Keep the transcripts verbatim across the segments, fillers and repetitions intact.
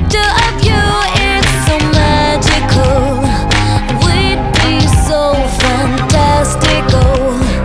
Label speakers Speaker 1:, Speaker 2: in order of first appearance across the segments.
Speaker 1: picture of you, it's so magical. We'd be so fantastical.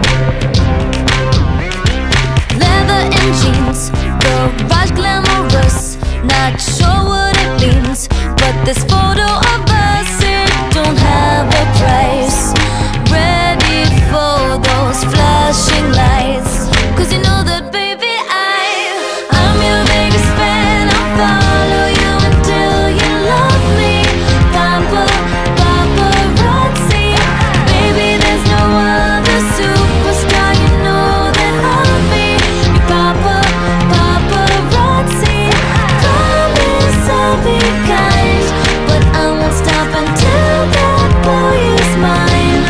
Speaker 1: Leather and jeans, garage glamorous. Not sure what it means, but this photo of us, it don't have a price. Ready for those flashing lights, 'cause you know that baby I, I'm your biggest fan. I'll follow you until you love me. Papa, paparazzi. Baby, there's no other superstar. You know that I'll be your papa, paparazzi. Promise I'll be kind, but I won't stop until that boy is mine.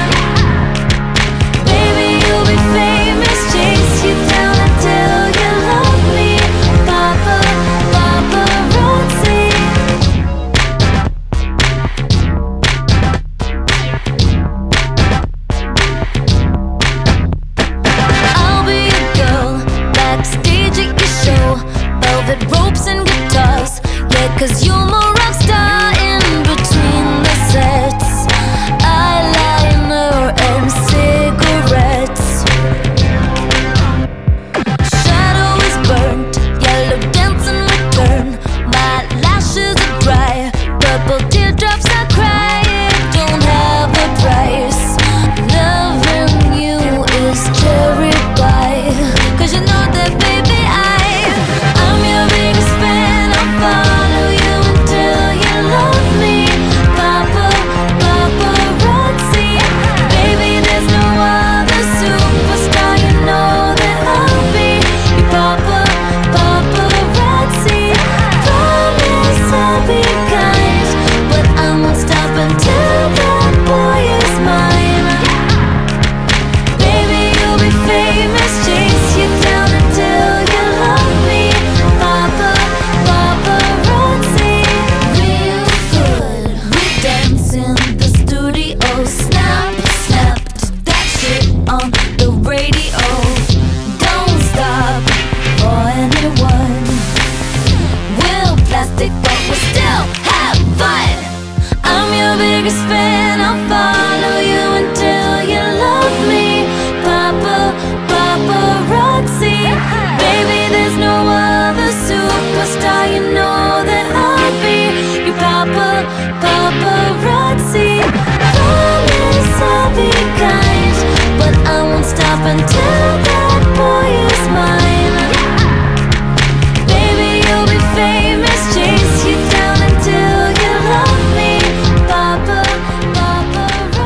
Speaker 1: Baby, you'll be famous, chase you down until you love me. Papa, paparazzi. I'll be a girl backstage at your show, velvet ropes and guitars. Yeah, 'cause you're my rock star in between the sets. Eyeliner and cigarettes. Shadow is burnt, yellow dancing return. My lashes are dry, purple teardrops I cry. It don't have a price. Loving you is cherry pie, 'cause you know that baby I, I'm your biggest fan. I'll follow you until you love me. Papa, paparazzi. Baby, there's no other superstar. You know that I'll be your papa, paparazzi. Promise I'll be kind, but I won't stop until that boy is mine. Baby, you'll be famous, chase you down until you love me. Papa, paparazzi. Real good, we dance in the studio. Snap, snap to that shit on the radio. Don't stop for anyone. We'll plastic, but we still have fun. I'm your biggest fan. I'll follow you until you love me. Papa, paparazzi. Baby, there's no other superstar. You know that I'll be your papa, paparazzi. Promise I'll be kind, but I won't stop until that boy is mine. Baby, you'll be famous, chase you down until you love me. Papa, paparazzi.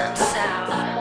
Speaker 2: down south.